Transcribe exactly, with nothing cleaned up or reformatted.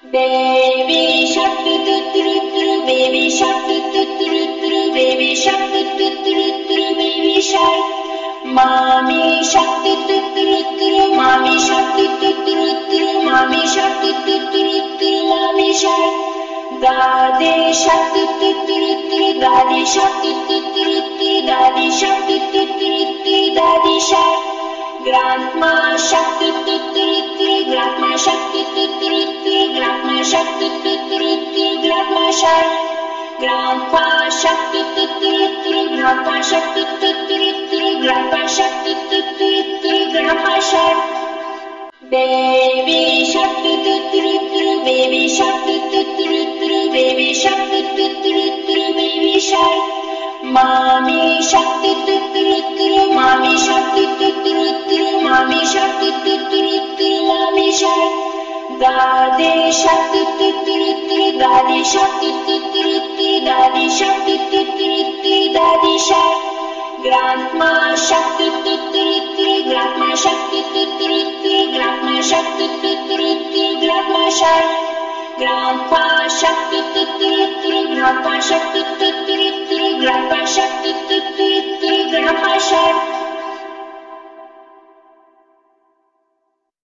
Baby shark doo doo doo doo, baby shark doo doo doo doo, baby shark doo doo doo doo, baby shark. Mommy shark doo doo doo doo, mommy shark doo doo doo doo, mommy shark doo doo doo doo, mommy shark. Daddy shark doo doo doo doo, daddy shark doo doo doo doo, daddy shark doo doo doo doo, daddy shark. Grandma shark doo doo doo doo, grandma shark doo doo doo doo, grandma shark doo doo doo doo, grandma shark. Grandpa shark doo doo doo doo, grandpa shark doo doo doo doo, grandpa shark doo doo doo doo, grandpa shark. Baby shark doo doo doo doo, baby shark doo doo doo doo, baby shark doo doo doo doo, baby shark. Mommy shark doo doo doo doo, mommy shark doo doo doo doo, mommy shark doo doo doo doo, mommy shark. Daddy shark doo doo doo doo, daddy shark doo doo doo doo, daddy shark doo doo doo doo, daddy shark. Grandma shark doo doo doo doo, grandma shark doo doo doo doo, grandma shark doo doo doo doo, grandma shark. Grandpa shark doo doo doo doo, grandpa shark doo doo doo doo, grandpa shark doo doo doo doo, grandpa shark.